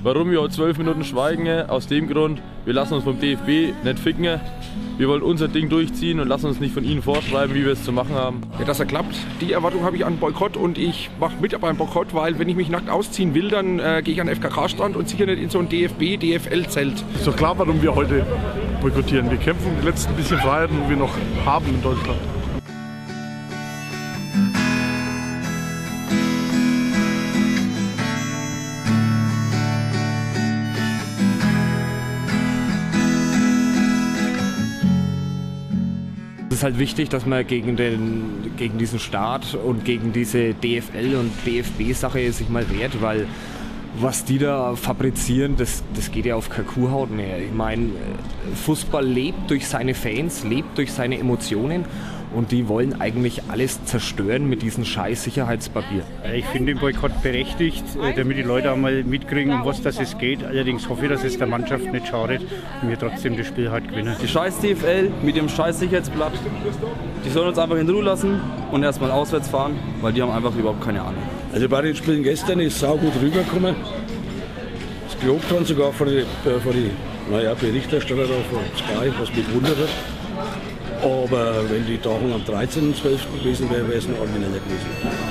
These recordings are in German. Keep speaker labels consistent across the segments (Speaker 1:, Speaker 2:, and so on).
Speaker 1: Warum wir heute 12 Minuten schweigen? Aus dem Grund, wir lassen uns vom DFB nicht ficken. Wir wollen unser Ding durchziehen und lassen uns nicht von ihnen vorschreiben, wie wir es zu machen haben.
Speaker 2: Ja, dass er klappt, die Erwartung habe ich an Boykott und ich mache mit beim Boykott, weil wenn ich mich nackt ausziehen will, dann gehe ich an den FKK-Strand und sicher nicht in so ein DFB-DFL-Zelt.
Speaker 3: Ist doch klar, warum wir heute boykottieren. Wir kämpfen um die letzten bisschen Freiheiten, die wir noch haben in Deutschland.
Speaker 4: Es ist halt wichtig, dass man gegen diesen Staat und gegen diese DFL- und DFB-Sache sich mal wehrt, weil was die da fabrizieren, das geht ja auf keine Kuhhaut mehr. Ich meine, Fußball lebt durch seine Fans, lebt durch seine Emotionen und die wollen eigentlich alles zerstören mit diesem scheiß Sicherheitspapier.
Speaker 5: Ich finde den Boykott berechtigt, damit die Leute auch mal mitkriegen, um was das es geht. Allerdings hoffe ich, dass es der Mannschaft nicht schadet und wir trotzdem das Spiel halt gewinnen.
Speaker 6: Die scheiß DFL mit dem scheiß Sicherheitsblatt, die sollen uns einfach in Ruhe lassen und erstmal auswärts fahren, weil die haben einfach überhaupt keine Ahnung.
Speaker 7: Also bei den Spielen gestern ist saugut rübergekommen. Das gelobt haben sogar von die Berichterstatter da von Sky, was mich wundert hat. Aber wenn die Tagung am 13.12. gewesen wäre, wäre es ein origineller gewesen.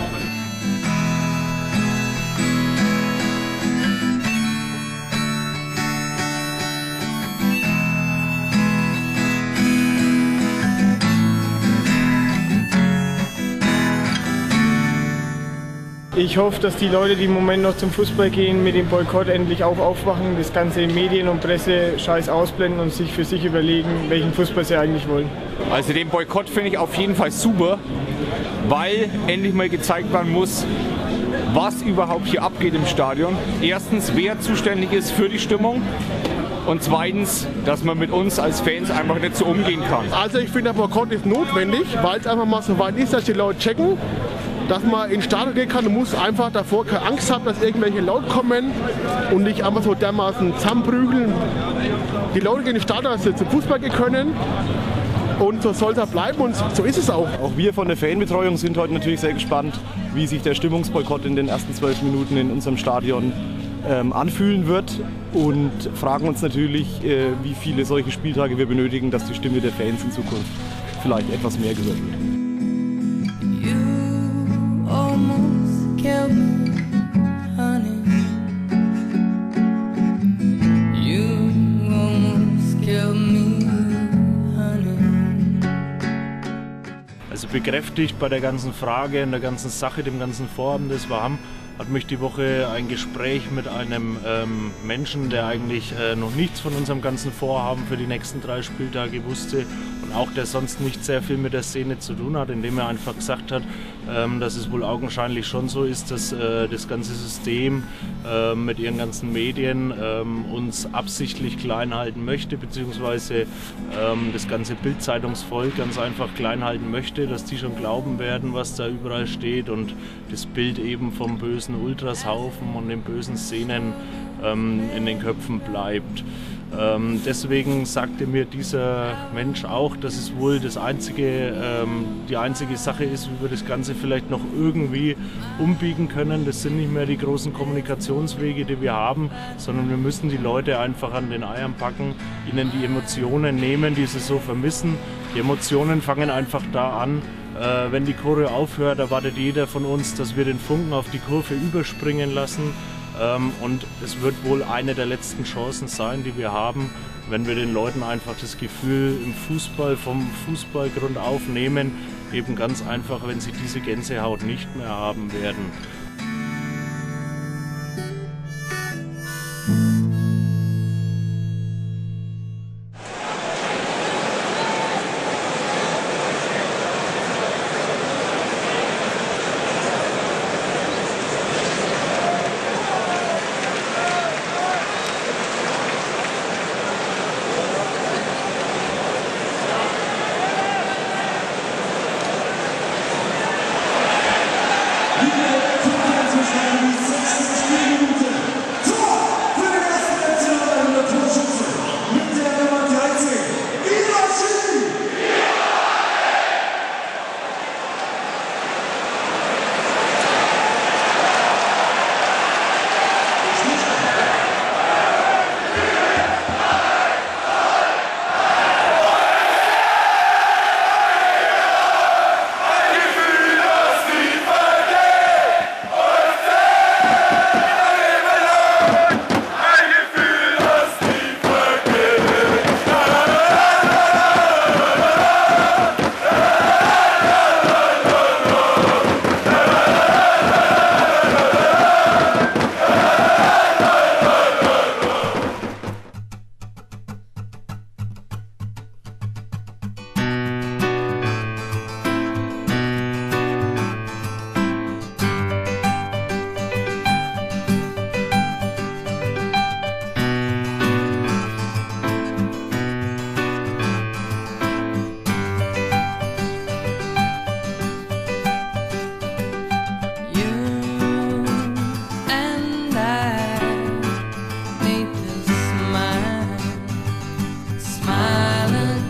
Speaker 8: Ich hoffe, dass die Leute, die im Moment noch zum Fußball gehen, mit dem Boykott endlich auch aufwachen, das ganze Medien- und Presse-Scheiß ausblenden und sich für sich überlegen, welchen Fußball sie eigentlich wollen.
Speaker 9: Also den Boykott finde ich auf jeden Fall super, weil endlich mal gezeigt werden muss, was überhaupt hier abgeht im Stadion. Erstens, wer zuständig ist für die Stimmung. Und zweitens, dass man mit uns als Fans einfach nicht so umgehen kann.
Speaker 10: Also ich finde, der Boykott ist notwendig, weil es einfach mal so weit ist, dass die Leute checken, dass man ins Stadion gehen kann und muss einfach davor keine Angst haben, dass irgendwelche Leute kommen und nicht einfach so dermaßen zusammenprügeln. Die Leute gehen ins Stadion, dass sie zum Fußball gehen können und so soll es auch bleiben und so ist es auch.
Speaker 11: Auch wir von der Fanbetreuung sind heute natürlich sehr gespannt, wie sich der Stimmungsboykott in den ersten 12 Minuten in unserem Stadion anfühlen wird und fragen uns natürlich, wie viele solche Spieltage wir benötigen, dass die Stimme der Fans in Zukunft vielleicht etwas mehr gehört wird.
Speaker 12: Also bekräftigt bei der ganzen Frage, in der ganzen Sache, dem ganzen Vorhaben, das wir haben, hat mich die Woche ein Gespräch mit einem Menschen, der eigentlich noch nichts von unserem ganzen Vorhaben für die nächsten 3 Spieltage wusste und auch der sonst nicht sehr viel mit der Szene zu tun hat, indem er einfach gesagt hat, dass es wohl augenscheinlich schon so ist, dass das ganze System mit ihren ganzen Medien uns absichtlich klein halten möchte, beziehungsweise das ganze Bild-Zeitungsvolk ganz einfach klein halten möchte, dass die schon glauben werden, was da überall steht und das Bild eben vom bösen Ultrashaufen und den bösen Szenen in den Köpfen bleibt. Deswegen sagte mir dieser Mensch auch, dass es wohl die einzige Sache ist, wie wir das Ganze vielleicht noch irgendwie umbiegen können. Das sind nicht mehr die großen Kommunikationswege, die wir haben, sondern wir müssen die Leute einfach an den Eiern packen, ihnen die Emotionen nehmen, die sie so vermissen. Die Emotionen fangen einfach da an, wenn die Choreo aufhört, erwartet jeder von uns, dass wir den Funken auf die Kurve überspringen lassen. Und es wird wohl eine der letzten Chancen sein, die wir haben, wenn wir den Leuten einfach das Gefühl im Fußball, vom Fußballgrund aufnehmen, eben ganz einfach, wenn sie diese Gänsehaut nicht mehr haben werden.
Speaker 13: Liebe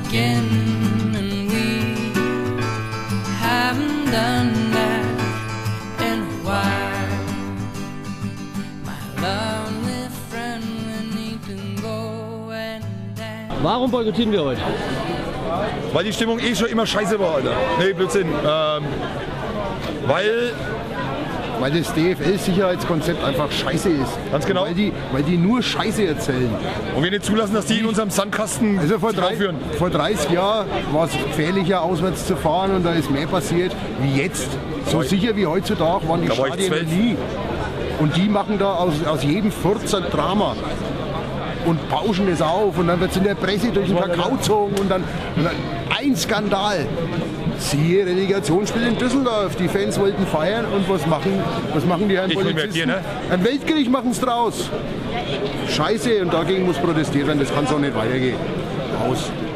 Speaker 13: again, and we haven't done that in a while. My lonely friend, we need to go and dance.
Speaker 14: Warum boykottieren wir heute?
Speaker 15: Weil die Stimmung eh schon immer scheiße war, Alter. Nee, Blödsinn.
Speaker 16: Weil das DFL-Sicherheitskonzept einfach scheiße ist.
Speaker 15: Ganz genau.
Speaker 16: Weil die nur Scheiße erzählen.
Speaker 15: Und wir nicht zulassen, dass die in unserem Sandkasten
Speaker 16: vor 30 Jahren war es gefährlicher, auswärts zu fahren und da ist mehr passiert wie jetzt. So sicher wie heutzutage waren die Stadien nie. Und die machen da aus jedem Furz ein Drama. Und pauschen es auf und dann wird es in der Presse durch den Kakao gezogen und dann ein Skandal. Siehe Relegationsspiel in Düsseldorf. Die Fans wollten feiern und was machen die Herren Polizisten? Ein Weltgericht machen es draus. Scheiße, und dagegen muss protestiert werden, das kann so nicht weitergehen. Aus.